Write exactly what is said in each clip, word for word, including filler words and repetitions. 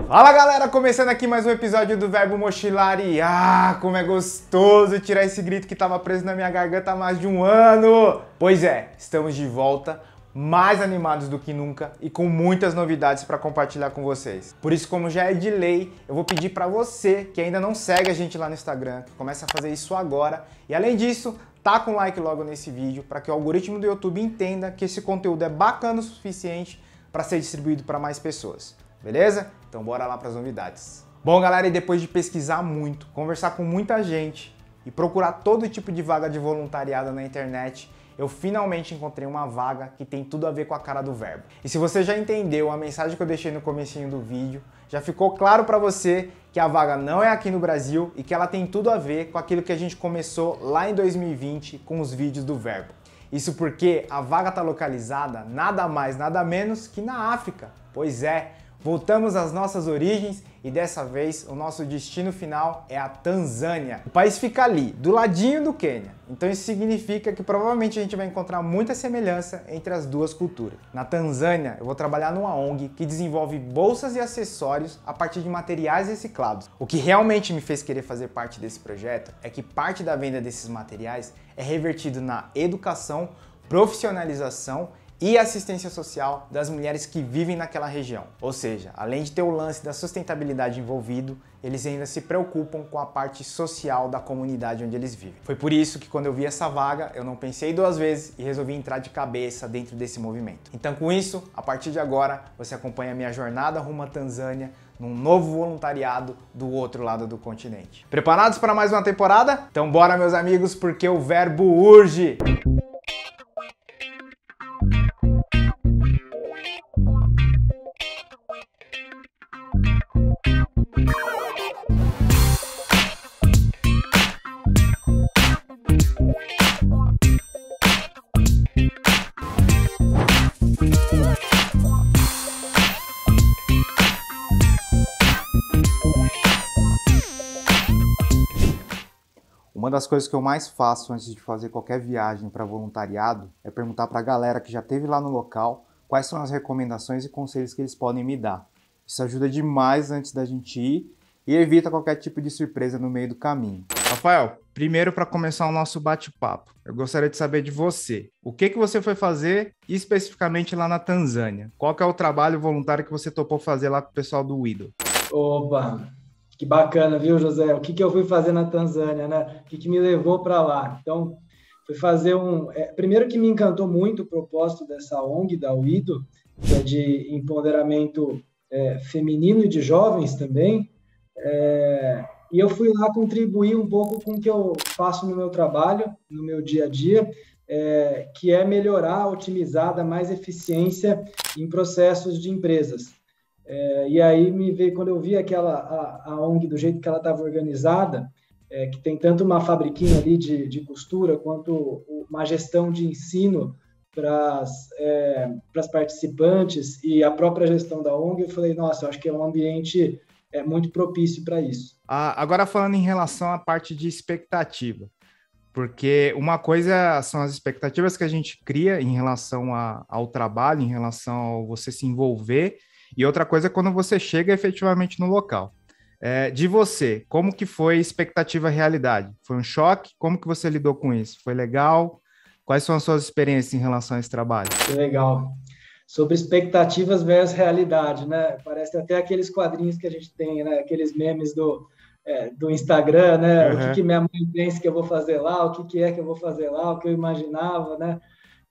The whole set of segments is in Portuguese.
Fala galera, começando aqui mais um episódio do Verbo Mochilar e ah, como é gostoso tirar esse grito que tava preso na minha garganta há mais de um ano! Pois é, estamos de volta, mais animados do que nunca e com muitas novidades para compartilhar com vocês. Por isso, como já é de lei, eu vou pedir para você que ainda não segue a gente lá no Instagram, que comece a fazer isso agora e além disso, taca um like logo nesse vídeo para que o algoritmo do YouTube entenda que esse conteúdo é bacana o suficiente para ser distribuído para mais pessoas. Beleza? Então bora lá para as novidades. Bom galera, e depois de pesquisar muito, conversar com muita gente e procurar todo tipo de vaga de voluntariado na internet, eu finalmente encontrei uma vaga que tem tudo a ver com a cara do Verbo. E se você já entendeu a mensagem que eu deixei no comecinho do vídeo, já ficou claro para você que a vaga não é aqui no Brasil e que ela tem tudo a ver com aquilo que a gente começou lá em dois mil e vinte com os vídeos do Verbo. Isso porque a vaga está localizada nada mais, nada menos que na África. Pois é, voltamos às nossas origens e dessa vez o nosso destino final é a Tanzânia. O país fica ali, do ladinho do Quênia. Então isso significa que provavelmente a gente vai encontrar muita semelhança entre as duas culturas. Na Tanzânia eu vou trabalhar numa O N G que desenvolve bolsas e acessórios a partir de materiais reciclados. O que realmente me fez querer fazer parte desse projeto é que parte da venda desses materiais é revertido na educação, profissionalização e assistência social das mulheres que vivem naquela região. Ou seja, além de ter o lance da sustentabilidade envolvido, eles ainda se preocupam com a parte social da comunidade onde eles vivem. Foi por isso que quando eu vi essa vaga, eu não pensei duas vezes e resolvi entrar de cabeça dentro desse movimento. Então com isso, a partir de agora, você acompanha a minha jornada rumo à Tanzânia num novo voluntariado do outro lado do continente. Preparados para mais uma temporada? Então bora meus amigos, porque o verbo urge! Uma das coisas que eu mais faço antes de fazer qualquer viagem para voluntariado é perguntar para a galera que já esteve lá no local quais são as recomendações e conselhos que eles podem me dar. Isso ajuda demais antes da gente ir e evita qualquer tipo de surpresa no meio do caminho. Rafael, primeiro para começar o nosso bate-papo, eu gostaria de saber de você. O que, que você foi fazer especificamente lá na Tanzânia? Qual que é o trabalho voluntário que você topou fazer lá com o pessoal do Wido? Opa! Que bacana, viu, José? O que, que eu fui fazer na Tanzânia, né? O que, que me levou para lá? Então, fui fazer um... É, primeiro que me encantou muito o propósito dessa O N G, da Wido, que é de empoderamento é, feminino e de jovens também. É, e eu fui lá contribuir um pouco com o que eu faço no meu trabalho, no meu dia a dia, é, que é melhorar, otimizar, dar mais eficiência em processos de empresas. É, e aí me veio, quando eu vi aquela a, a O N G do jeito que ela estava organizada, é, que tem tanto uma fabriquinha ali de, de costura quanto uma gestão de ensino para é, as participantes e a própria gestão da O N G, eu falei, nossa, eu acho que é um ambiente é, muito propício para isso. Ah, agora falando em relação à parte de expectativa, porque uma coisa são as expectativas que a gente cria em relação a, ao trabalho, em relação ao você se envolver, e outra coisa é quando você chega efetivamente no local. É, de você, como que foi expectativa realidade? Foi um choque? Como que você lidou com isso? Foi legal? Quais são as suas experiências em relação a esse trabalho? Que legal. Sobre expectativas versus realidade, né? Parece até aqueles quadrinhos que a gente tem, né? Aqueles memes do, é, do Instagram, né? Uhum. O que, que minha mãe pensa que eu vou fazer lá, o que, que é que eu vou fazer lá, o que eu imaginava, né?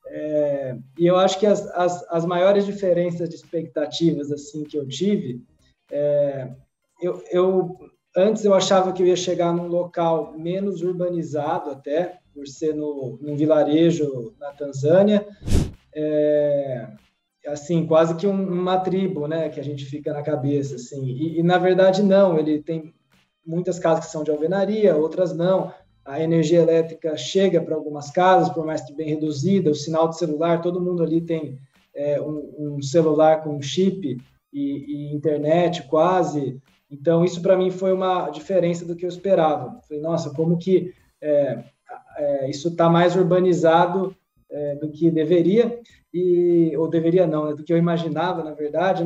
É, e eu acho que as, as, as maiores diferenças de expectativas assim que eu tive, é, eu, eu antes eu achava que eu ia chegar num local menos urbanizado até, por ser no, num vilarejo na Tanzânia, é, assim, quase que um, uma tribo, né, que a gente fica na cabeça, assim, e, e na verdade não, ele tem muitas casas que são de alvenaria, outras não. A energia elétrica chega para algumas casas, por mais que bem reduzida, o sinal de celular, todo mundo ali tem é, um, um celular com chip e, e internet quase. Então, isso para mim foi uma diferença do que eu esperava. Falei, nossa, como que é, é, isso está mais urbanizado é, do que deveria, e, ou deveria não, né, do que eu imaginava, na verdade, né?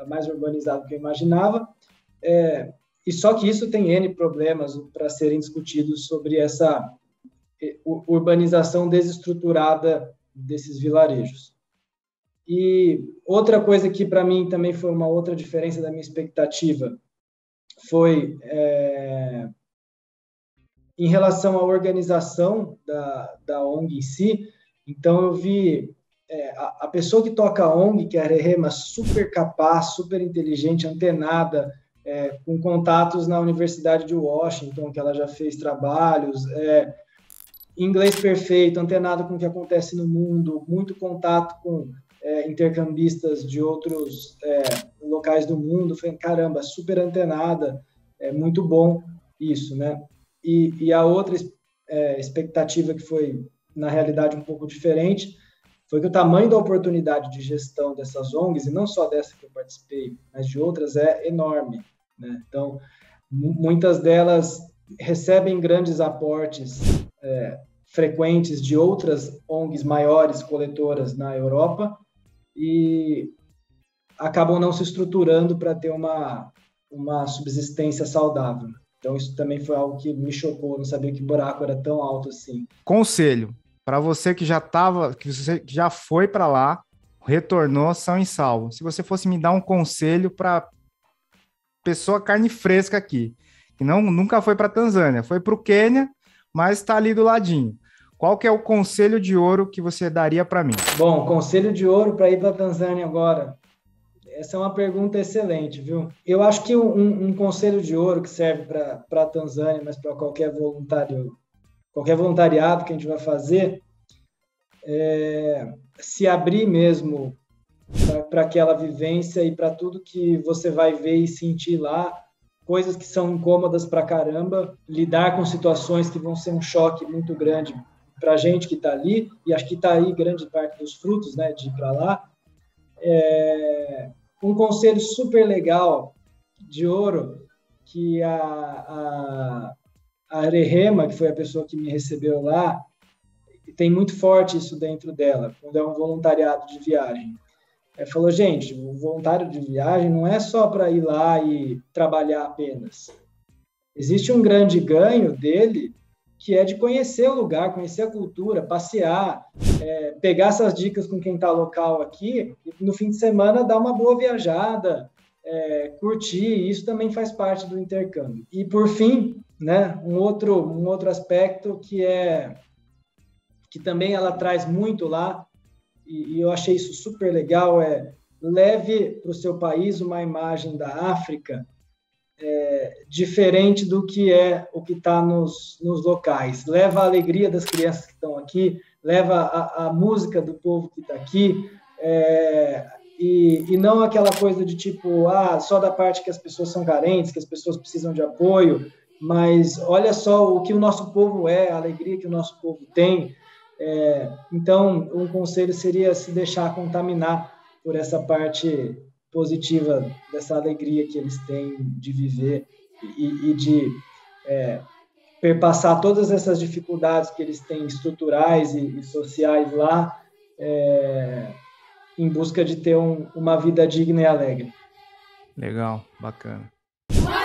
mais urbanizado do que eu imaginava. É, e só que isso tem N problemas para serem discutidos sobre essa urbanização desestruturada desses vilarejos. E outra coisa que para mim também foi uma outra diferença da minha expectativa foi é, em relação à organização da, da O N G em si. Então eu vi é, a, a pessoa que toca a O N G, que é a Rehema, super capaz, super inteligente, antenada, é, com contatos na Universidade de Washington, que ela já fez trabalhos, é, inglês perfeito, antenado com o que acontece no mundo, muito contato com é, intercambistas de outros é, locais do mundo. Falei, caramba, super antenada, é muito bom isso, né? E, e a outra é, expectativa que foi, na realidade, um pouco diferente, foi que o tamanho da oportunidade de gestão dessas O N Gs, e não só dessa que eu participei, mas de outras, é enorme, né? Então, muitas delas recebem grandes aportes é, frequentes de outras O N Gs maiores coletoras na Europa e acabam não se estruturando para ter uma, uma subsistência saudável. Então, isso também foi algo que me chocou, não sabia que o buraco era tão alto assim. Conselho, para você que já tava, que você já foi para lá, retornou são e salvo. Se você fosse me dar um conselho para pessoa carne fresca aqui, que não, nunca foi para Tanzânia, foi para o Quênia, mas está ali do ladinho. Qual que é o conselho de ouro que você daria para mim? Bom, conselho de ouro para ir para a Tanzânia agora. Essa é uma pergunta excelente, viu? Eu acho que um, um conselho de ouro que serve para a Tanzânia, mas para qualquer voluntário, qualquer voluntariado que a gente vai fazer, é se abrir mesmo para aquela vivência e para tudo que você vai ver e sentir lá, coisas que são incômodas para caramba, lidar com situações que vão ser um choque muito grande para a gente que está ali, e acho que está aí grande parte dos frutos, né, de ir para lá. É, um conselho super legal de ouro que a, a, a Rehema, que foi a pessoa que me recebeu lá, tem muito forte isso dentro dela, quando é um voluntariado de viagem. Ela falou, gente, o voluntário de viagem não é só para ir lá e trabalhar apenas. Existe um grande ganho dele, que é de conhecer o lugar, conhecer a cultura, passear, é, pegar essas dicas com quem está local aqui, e no fim de semana dar uma boa viajada, é, curtir, isso também faz parte do intercâmbio. E, por fim, né, um, outro, um outro aspecto que, é, que também ela traz muito lá, e, e eu achei isso super legal, é leve para o seu país uma imagem da África É, diferente do que é o que está nos, nos locais. Leva a alegria das crianças que estão aqui, leva a, a música do povo que está aqui, é, e, e não aquela coisa de tipo, ah, só da parte que as pessoas são carentes, que as pessoas precisam de apoio, mas olha só o que o nosso povo é, a alegria que o nosso povo tem. É, então, um conselho seria se deixar contaminar por essa parte positiva dessa alegria que eles têm de viver e, e de é, perpassar todas essas dificuldades que eles têm estruturais e, e sociais lá, é, em busca de ter um, uma vida digna e alegre. Legal, bacana.